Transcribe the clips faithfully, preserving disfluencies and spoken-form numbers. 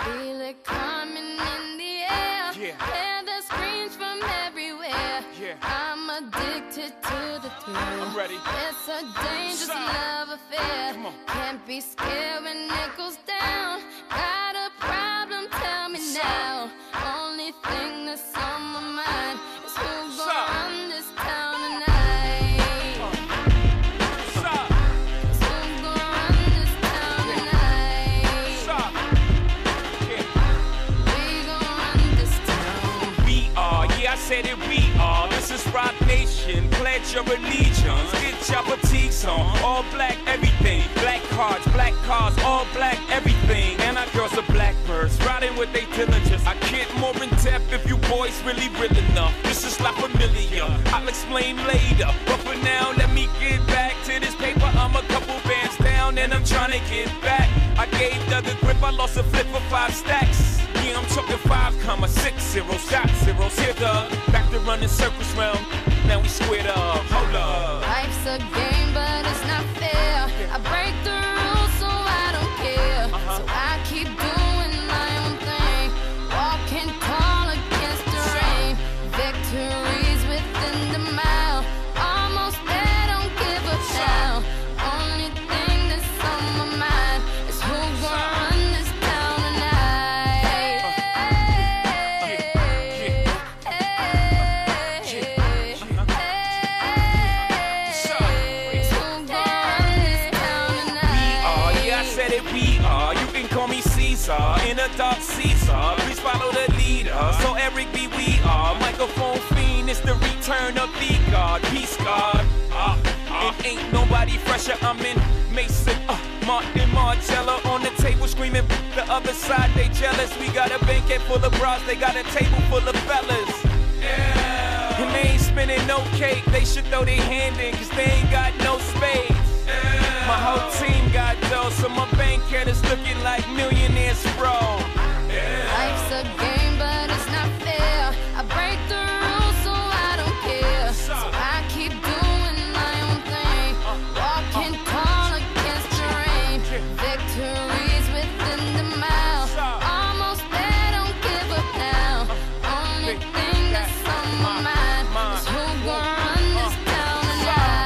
Feel it coming in the air. Yeah. Hear the screams from everywhere. Yeah. I'm addicted to the thrill. I'm ready. It's a dangerous Side. love affair. Come on. Can't be scared when it goes down. Got a problem? Tell me now. Only thing that's on my mind is who's gonna Side. run this town tonight. Side. Is who's gonna run this town tonight? Side. Yeah. We gon' run this town. We are, yeah, I said it, we are. This is Rock Nation, pledge your allegiance. Get your boutiques on, all black everything. Black cards, black cars, all black everything. And our girls are blackbirds, riding with they diligence. I can't more in depth if you boys really real enough. This is not familiar, I'll explain later. But for now, let me get back to this paper. I'm a couple bands down and I'm trying to get back. I gave Doug a grip, I lost a flip for five stacks. Yeah, I'm talking five comma six zero shot zeros. Here the back to running circles round. Now we squared up. Hold up. Life's a game, but it's not fair. I break the rules, so I don't care. Uh-huh. So I keep doing my own thing, walking tall against the rain. Victories within the mile, almost there, don't give up now. Only thing that's on my mind is who's gonna run this town tonight. We are, you can call me Caesar, in a dark Caesar. Please follow the leader. So Eric B, we are. Microphone fiend, it's the return of the God. Peace God. Uh, uh. It ain't nobody fresher. I'm in Mason, uh, Martin Margiela on the table screaming. The other side, they jealous. We got a banquet full of bras, they got a table full of fellas. Yeah. And they ain't spinning no cake. They should throw their hand in, cause they ain't got no space. My whole team got dough, so my bank account is looking like millionaires, bro. Yeah. Life's a game, but it's not fair. I break the rules, so I don't care. So I keep doing my own thing, walking tall against the rain. Victories within the mile, almost there, don't give up now. Only thing that's on my mind is who's gonna run this town tonight.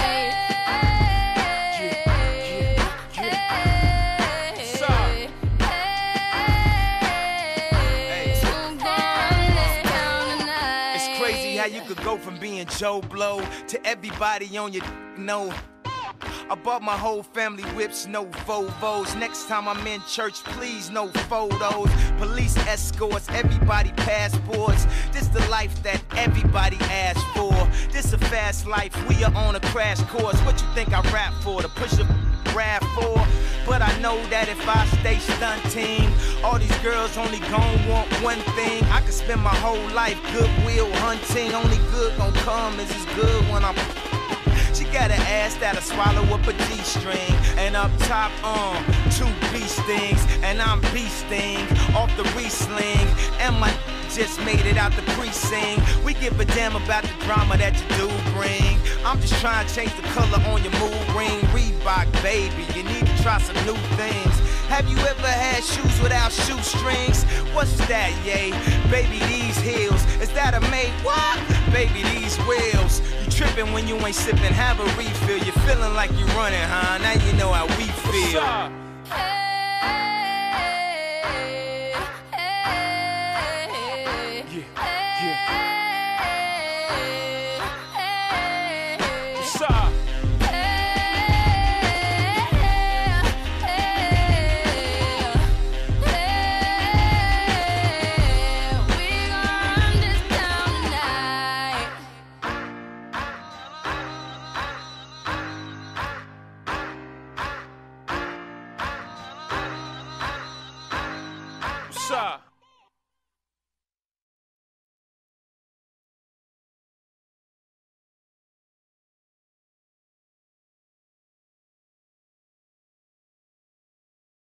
How you could go from being Joe Blow to everybody on your know. I bought my whole family whips, no Volvos. Next time I'm in church, please no photos. Police escorts, everybody passports. This the life that everybody asks for. This a fast life, we are on a crash course. What you think I rap for? To push a rap for? But I know that if I stay stunting, all these girls only gon' want one thing. I could spend my whole life goodwill hunting. Only good gon' come is as good when I'm. She got an ass that'll swallow up a G-string. And up top, um, two beast things. And I'm beasting off the re-sling. And my just made it out the precinct. We give a damn about the drama that you do bring. I'm just trying to change the color on your mood ring. Reebok, baby, you need to try some new things. Have you ever had shoes without shoestrings? What's that, yay? Baby, these heels. Is that a mate? What? Baby, these wheels. You tripping when you ain't sipping, have a refill. You're feeling like you're running, huh? Now you know how we feel. Hey.